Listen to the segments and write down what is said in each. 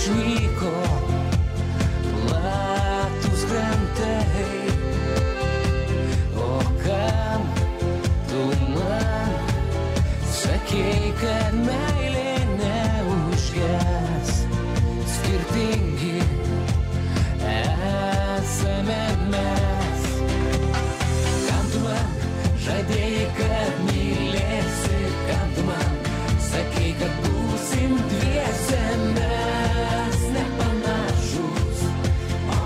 išnyko platus krantai. O kam tu man sakei, kad meilė neužges? Skirtingi esame mes. Kam tu man žadėjai, kad mylėsi? Kam tu man sakei, kad būsim dviese mes nepanašus? O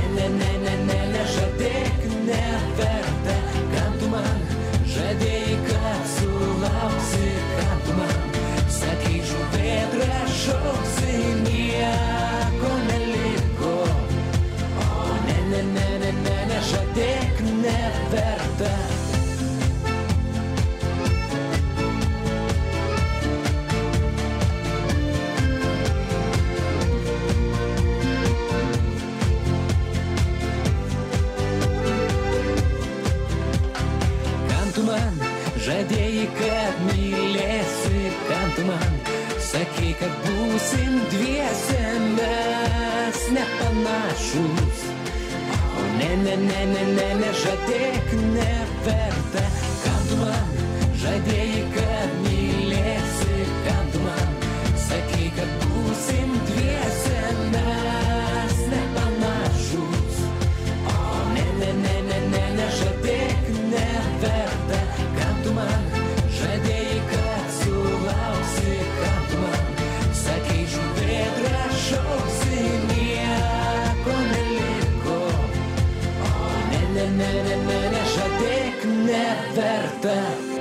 nežadėk, neverta. Kam tu man žadėjai, kad sulauksi? Kam tu man sakei, žuvėdra šauksi? Nieko neliko. O nežadėk, neverta. Žadėjai, kad mylėsi, kam tu man sakei, kad būsim dviese mes nepanašus? O nežadėk, neverta. Kam tu man žadėjai, kad mylėsi? Kam tu man sakei, kad būsim dviese mes nepanašus? O nežadėk, neverta. Tu man žadėjai, kad sulauksi? Kam tu man sakei, žuvėdra šauksi? Nieko neliko. O nežadėk, neverta.